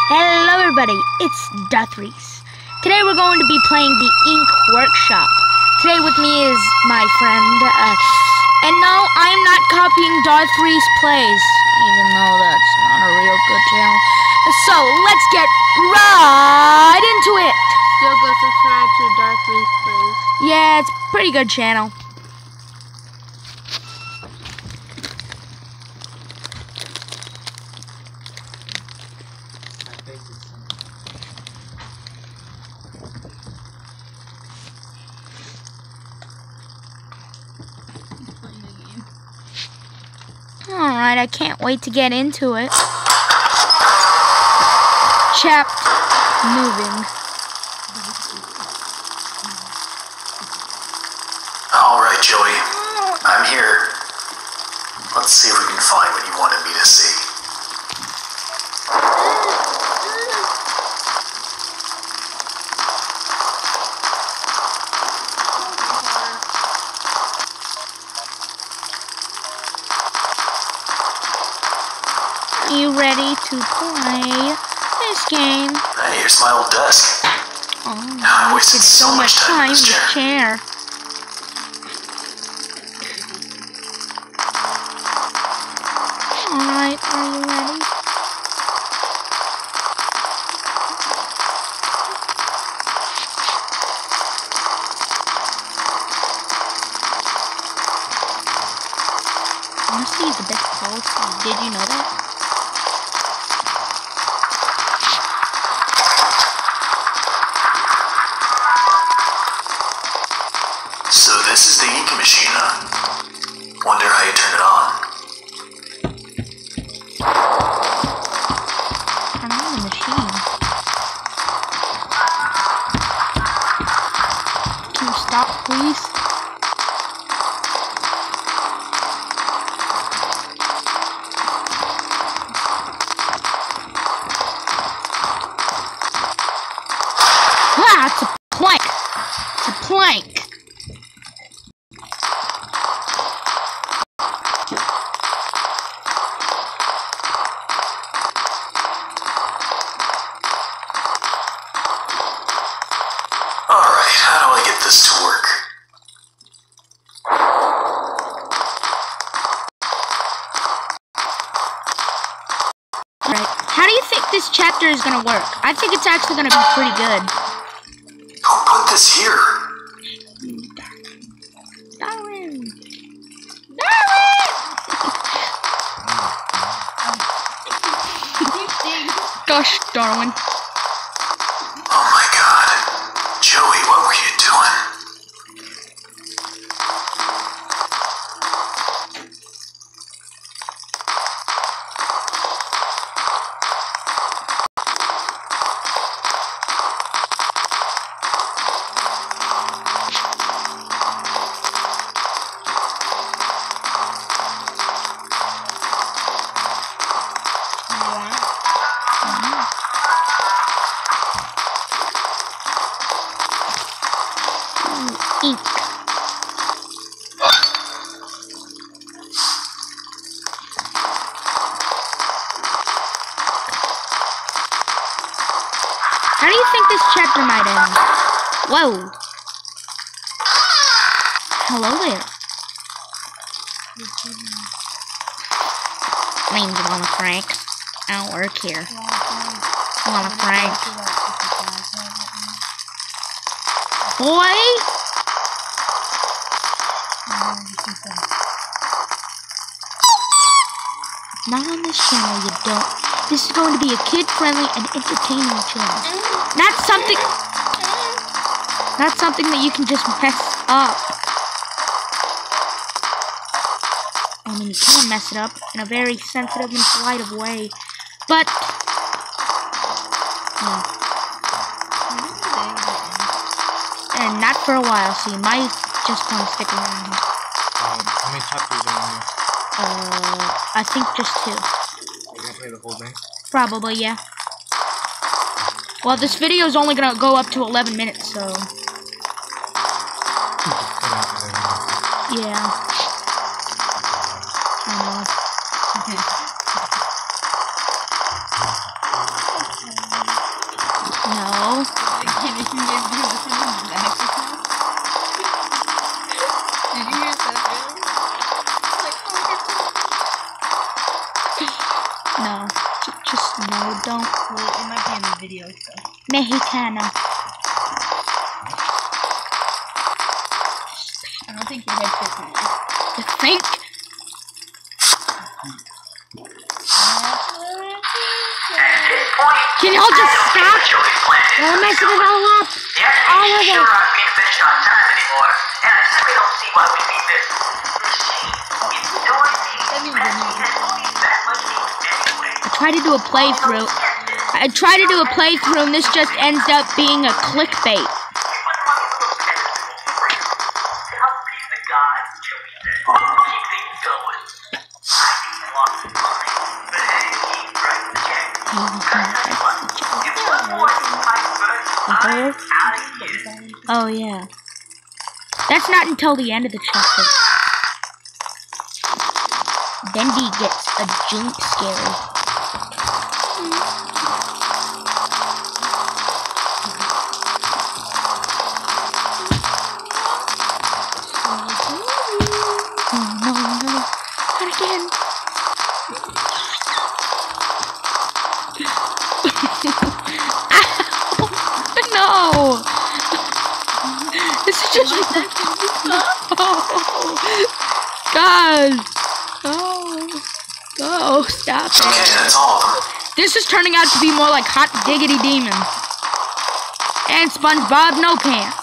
Hello everybody, it's Darth Reese. Today we're going to be playing the Ink Workshop. Today with me is my friend, and no, I'm not copying Darth Reese Plays, even though that's not a real good channel. So, let's get right into it! Still go subscribe to Darth Reese Plays. Yeah, it's a pretty good channel. Alright, I can't wait to get into it. Chapter moving. Alright, Joey. I'm here. Let's see if we can find what you wanted me to see. Are you ready to play this game? Hey, here's my old desk. Oh, I I wasted wasted so much time in in this the chair. Alright, are you ready? Honesty is the best policy. Did you know that? So this is the ink machine, huh? Wonder how you turn it on. Turn on the machine. Can you stop, please? Ah, it's a plank. It's a plank. Alright, how do I get this to work? Alright, how do you think this chapter is gonna work? I think it's actually gonna be pretty good. Who put this here? Darwin! Gosh, Darwin. Oh my god. Joey, what were you doing? Ink. How do you think this chapter might end? Whoa. Hello there. My name's Mama Frank. I don't work here. Mama Frank. Boy! Not on this channel, you don't. This is going to be a kid-friendly and entertaining channel. Not something that you can just mess up. I mean, you can mess it up in a very sensitive and polite of way, but and not for a while, so you might just want to stick around. How many chapters are in here? I think just 2. You gonna play the whole thing? Probably, yeah. Well, this video is only gonna go up to 11 minutes, so yeah. I know. No. Just no, don't. Well, it might be in the video, so. Mexicana. I don't think your head fits in there. You think? Can y'all just stop? Y'all messing it all up. All of it. Not being finished on time anymore, and I simply don't see why we need this machine. It's noisy, messy, and only that much anyway. I tried to do a playthrough. And this just ends up being a clickbait. Oh yeah. That's not until the end of the chapter. Bendy gets a jump scare. Oh no, not again. No! This is just... God! Oh, stop Okay, it. that's all of them. This is turning out to be more like Hot Diggity Demon. And SpongeBob No Pants.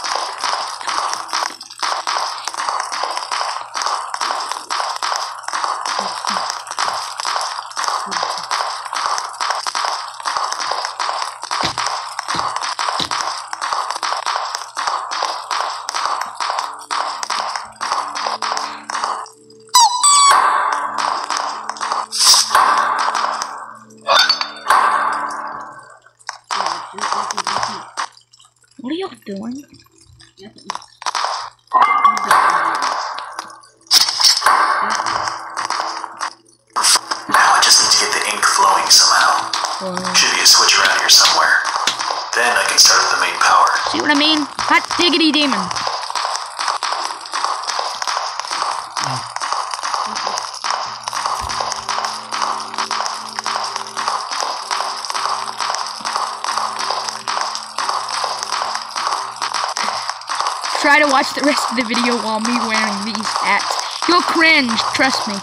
What are y'all doing? Now I just need to get the ink flowing somehow. Should be a switch around here somewhere. Then I can start at the main power. See what I mean? Hot Diggity Demon. Try to watch the rest of the video while me wearing these hats. You'll cringe, trust me.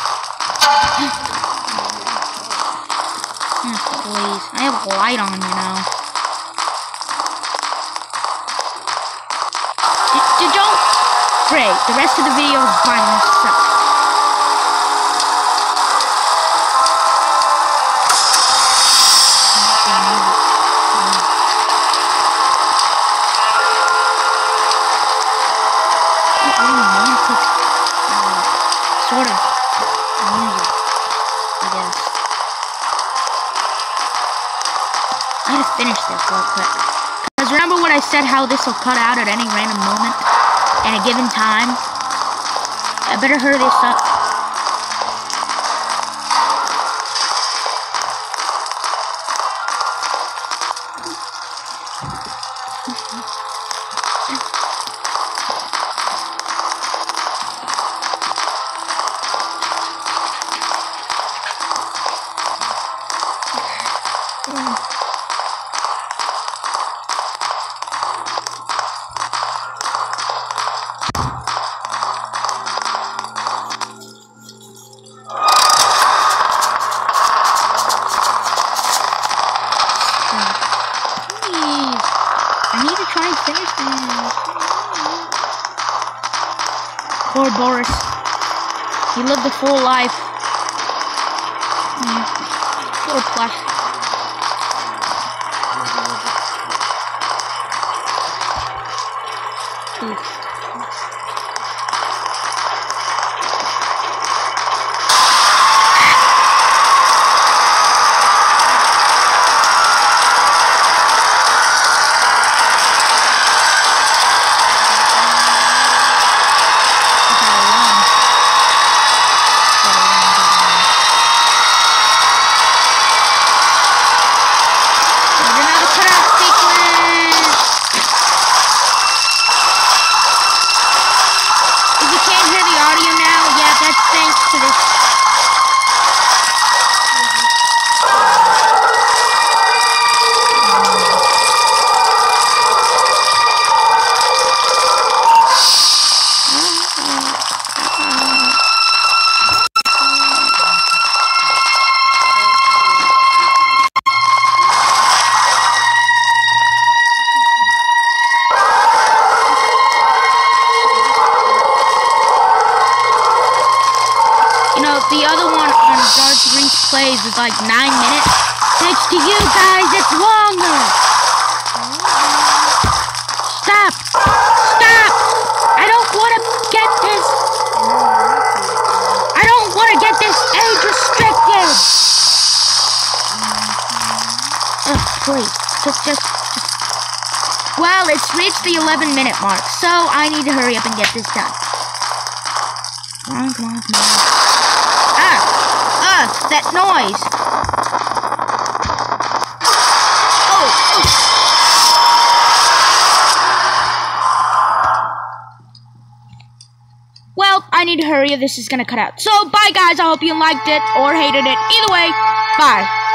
Please, I have a light on, you know. Did y'all? Great, the rest of the video is fine. Sucks. Sort of music, I guess. I gotta finish this real quick. Because remember when I said how this will cut out at any random moment and a given time? I better hurry this up. Poor Boris. He lived a full life. Poor Plush. Oof. Darth Reese plays is like 9 minutes. Thanks to you guys, it's longer. Stop! Stop! I don't want to get this. I don't want to get this age restricted. Please, just. Well, it's reached the 11-minute mark, so I need to hurry up and get this done. Come on, come on, come on. That noise. Oh. Well, I need to hurry or this is gonna cut out. So, bye guys, I hope you liked it or hated it. Either way, bye.